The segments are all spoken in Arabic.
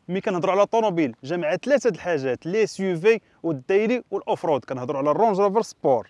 ملي كنهضروا على طوموبيل جمع ثلاثه د الحاجات لي سيوفي والدايري والاوف رود، كنهضروا على الرونج روفر سبور.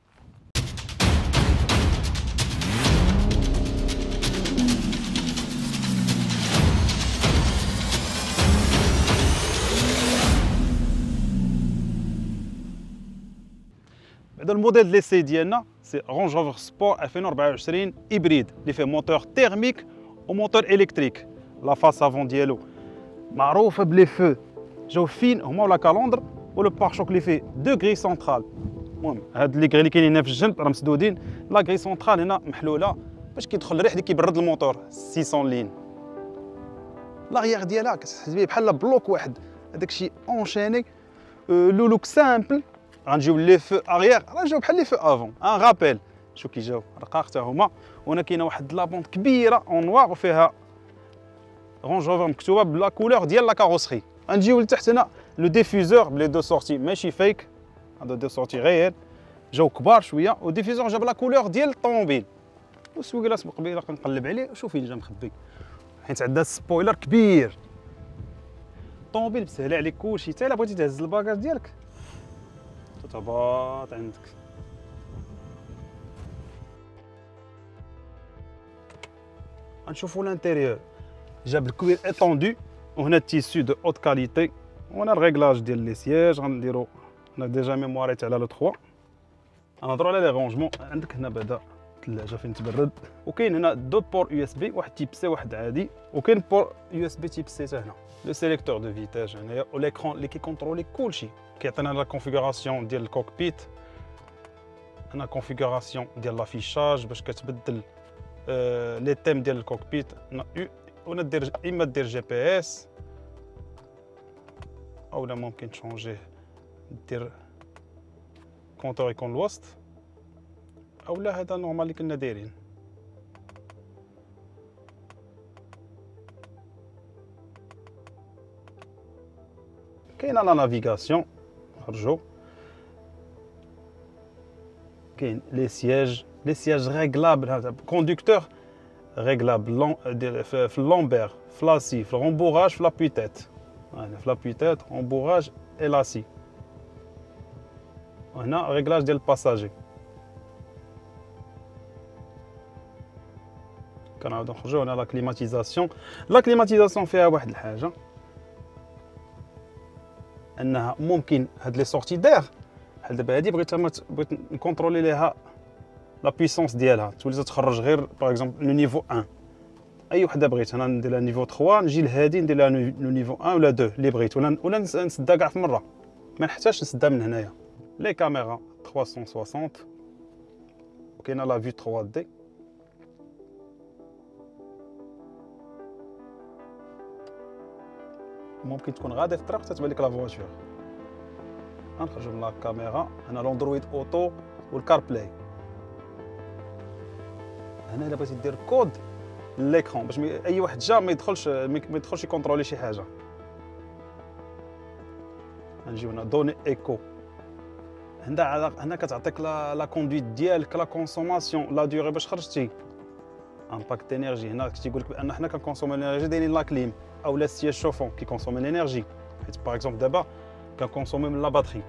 بعدا الموديل ديال ليسي ديالنا سي رونج روفر سبور 2024 هيبريد اللي فيه موتور تيرميك وموتور الكتريك. لا فاس افون ديالو معروفه بلي فو جاو فين هما ولا كالوندر، ولو بارشوك اللي فيه دو غري سونترال. المهم هاد لي غري اللي كاينين هنا في الجنب راه مسدودين، لا غري سونترال هنا محلوله باش كيدخل الريح اللي كيبرد الموتور 600 لين. لاغيير ديالها كتحس بيه بحال بلوك واحد، هذاك الشيء اونشيني. لو لوك سامبل. غنجيو لي فو اغيير راه جاو بحال لي فو افون، ان رابيل شو كيجاو رقاق حتى هما. وهنا كاينه واحد لابونط كبيره اون نوار وفيها رونج روفر مكتوبه بلا كولور ديال لا كاروسري. غنجيو لتحت هنا لو ديفيزور بلي دو سورتي ماشي فيك، هادو دو سورتي غير جاو كبار شويه، وديفيزور جاب لا كولور ديال الطوموبيل. والسويكلاس قبيله كنقلب عليه وشوف فين جا مخبي، حيت عندها سبويلر كبير. الطوموبيل مسهله عليك كلشي، حتى الا بغيتي تهز الباكاج ديالك تتهبط عندك. غنشوفوا الانتيريور، جاب الكوير ايطوندو وهنا التيسو دو اوت كاليتي. وهنا الريغلاج ديال لي سياج غنديرو هنا ديجا ميمواريت على لو 3. غنهضروا على لي رونجمون. عندك هنا بعدا الثلاجه فين تبرد، وكاين هنا دو بور يو اس بي، واحد تيب سي واحد عادي، وكاين بور يو اس بي تيب سي حتى هنا. لو سيليكتور دو فيتاج هنايا، والاكرون اللي كيكونترولي كلشي، كيعطينا لا كونفيغوراسيون ديال الكوكبيت. هنا كونفيغوراسيون ديال لافيشاج باش كتبدل لي تيم ديال الكوكبيت. ولا دير اما دير جي بي اس اولا ممكن تشونجيه دير كونتور يكون الوسط، اولا هذا نورمال اللي كنا دايرين. كاينه لا نافيغاسيون نخرجوا، كاين لي سياج ريغلابل. هذا كوندكتور ريغلابل في اللومبير، في لاسي، في الغومبوراج، في لابويتيت. هنا في لابويتيت غومبوراج اي لاسي. وهنا ريغلاج ديال الباساجي. كنعاودو نخرجو هنا لا كليماتيزاسيون. لا كليماتيزاسيون فيها واحد الحاجه، انها ممكن هاد لي سورتي دير بحال دابا هادي بغيت نكونترولي ليها لا بويسونس ديالها، تولي تخرج غير باغ اكزومبل لو نيفو 1. اي وحده بغيت انا ندير لها نيفو 3، نجي لهادي ندير لها لو نيفو 1 ولا 2 اللي بغيت، ولا نسدها كاع في مره، ما نحتاجش نسدها من هنايا. لي كاميرا 360 وكاينه لا في 3 دي. ممكن تكون غادي في الطريق تتبان لك لا فواتور. غنخرجوا من لا كاميرا. هنا لوندرويد اوتو والكار بلاي. هنا الا بغيتي دير كود ليكرون باش اي واحد جا ما يدخلش يكونترولي شي حاجه. غنجيو هنا دوني ايكو. هنا كتعطيك لا كوندويت ديالك، لا كونسوماسيون، لا ديوري باش خرجتي، امباكت انرجي. هنا كتيقول لك بان حنا كنكونسومي الانرجي دايرين لا كليم اولا السياج شوفون كيكونسومي الانرجي، حيت باغ اكزومبل دابا كنكونسومي من لا باتري.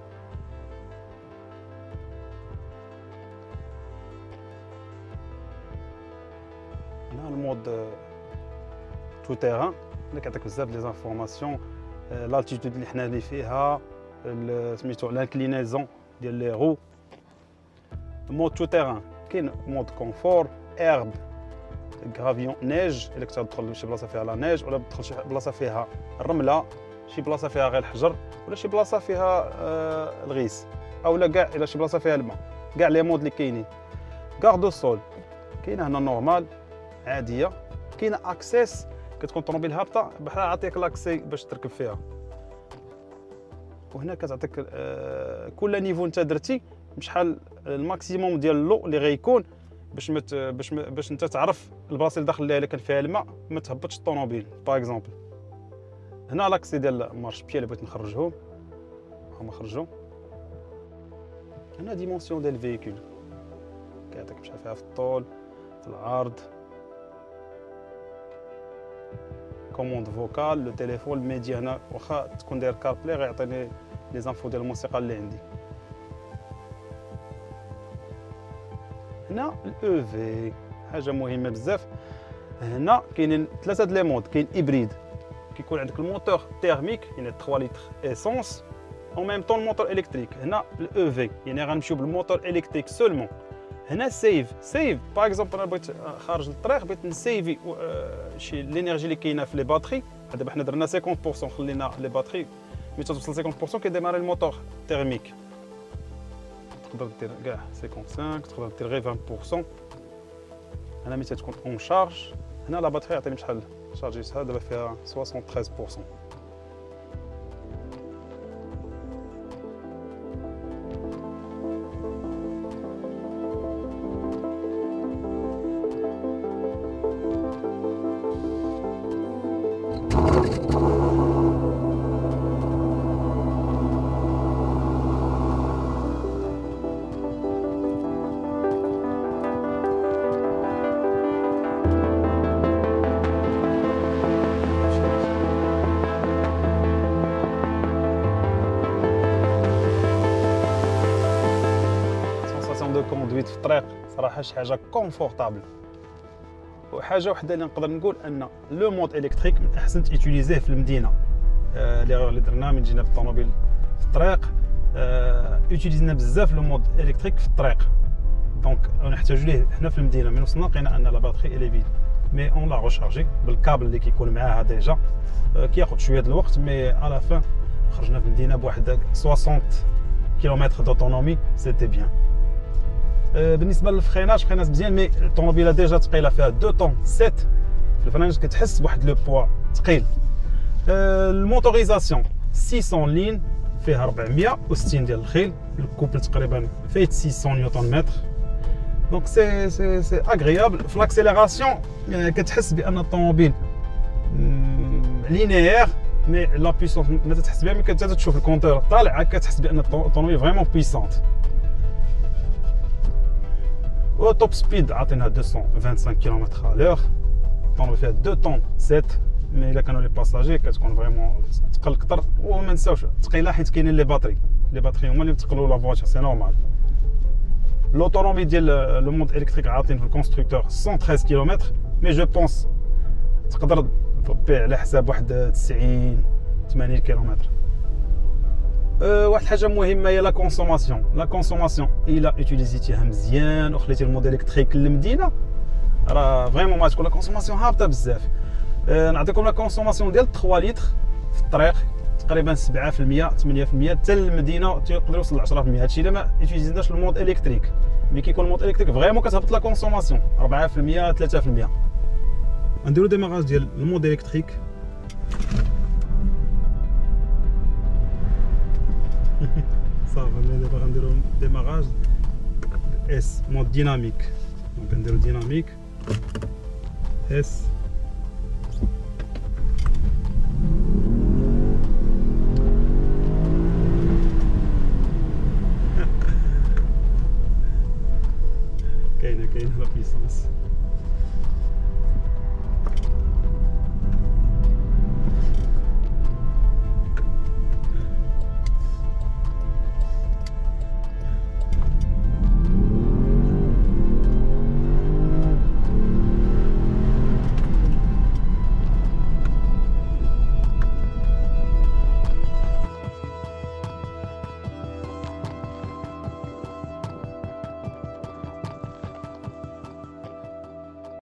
هنا المود تو تيران اللي كيعطيك بزاف لي زانفورماسيون، لالتيتود اللي حنا اللي فيها، سميتو لانكلينيزون ديال لي رو. مود تو تيران كاين مود كونفور، ايرب، غرافيون، نيج الا كنت تدخل لشي بلاصه فيها لا نيج، ولا تدخل شي بلاصه فيها الرمله، شي بلاصه فيها غير الحجر، ولا شي بلاصه فيها الغيس، اولا كاع الا شي بلاصه فيها الماء. كاع لي مود اللي كاينين. كاردو سول كاينه هنا نورمال عاديه، كاينه اكسيس كتكون طوموبيل هابطه بحال عطيك لاكسي باش تركب فيها. وهنا كتعطيك كل نيفو انت درتي بشحال الماكسيموم ديال اللو اللي غيكون باش انت تعرف البلاصه اللي داخل ليها الا كان فيها الماء ما تهبطش الطوموبيل باغ اكزومبل. هنا لاكسي ديال المارش بيي اللي بغيت نخرجهم هما خرجوا. هنا ديمونسيون ديال الفيكول كيعطيك شحال فيها في الطول، في العرض. كوموند فوكال لو تيليفون الميديا هنا واخا تكون داير كاربلاي غيعطيني لي زانفو ديال الموسيقى اللي عندي. هنا الاو في حاجه مهمه بزاف. هنا كاينين ثلاثه د لي مود. كاين هيبريد كيكون عندك الموتور تيرميك يعني 3 لتر اسونس او ميم طون الموتور الكتريك. هنا الاو في يعني غنمشيو بالموتور الكتريك سولمون. هنا سيف باغ اكزومبل انا بغيت خارج الطريق بغيت نسيفي شي لينيرجي اللي كاينه في لي باتري. دابا حنا درنا 50% خلينا لي باتري ملي توصل 50% كيديماري الموتور تيرميك. تقدر دير كاع 55 تقدر دير غير 20%. هنا ملي تكون اون شارج هنا لا باتري يعطيني شحال شارجيتها دابا فيها 73%. دو كوندويت في الطريق صراحه شي حاجه كونفورطابل. وحاجه وحده اللي نقدر نقول ان لو مود الكتريك من احسن تيتيليزيه في المدينه. اللي درنا من جينا بالطوموبيل في الطريق يوتيليزنا بزاف لو مود الكتريك في الطريق. دونك نحتاجو ليه حنا في المدينه من وصلنا لقينا ان لا باتري الي فيد مي اون لا ريشارجي بالكابل اللي كيكون معاها ديجا كياخذ شويه د الوقت مي على فان خرجنا في المدينه بواحد 60 كيلومتر دوتونومي سيتي بيان. بالنسبه للفريناج مزيان مي الطوموبيله ديجا ثقيله فيها 2 طون 7 في الفريناج كتحس بواحد لو بوا ثقيل. الموتوريزاسيون 600 لين فيها 460 ديال الخيل. الكوبل تقريبا فايت 600 نيوتن متر. دونك سي اغريابل. في لاكسيليراسيون كتحس بان الطوموبيل لينيير مي لا بويسونس ما تحس بها. ملي كتشوف الكونتور طالع كتحس بان الطوموبيل فريمون بويسونت. و توب سبيد عطينا 225 كيلومتر على لور. طوموبيل فيها 2 طون 7 مي الا كانوا لي باساجي كتكون فريمون تقل كثر. وما نساوش ثقيله حيت كاينين لي باتري هما اللي تقلوا لا فواتور سي نورمال. لوطونومي ديال لو مود الكتريك عاطين في الكونستركتور 113 كيلومتر مي جو بونس تقدر تطبيع على حساب واحد 90 80 كيلومتر. واحد الحاجه مهمه هي لا كونسوماسيون الا يوتيليزيتيها مزيان وخليتي الموديل الكتريك للمدينه راه فريمون ما تكون لا كونسوماسيون هابطه بزاف. نعطيكم لا كونسوماسيون ديال 3 لتر في الطريق تقريبا 7% 8% حتى المدينه تيقدر يوصل ل 10%. هادشي الا ما يوتيليزيناش المود الكتريك. ملي كيكون المود الكتريك فريمون كتهبط لا كونسوماسيون 4% 3%. غنديرو ديماغاج ديال المود الكتريك. صافي دابا غنديرو ديماغاج اس مود ديناميك. دونك غنديرو ديناميك اس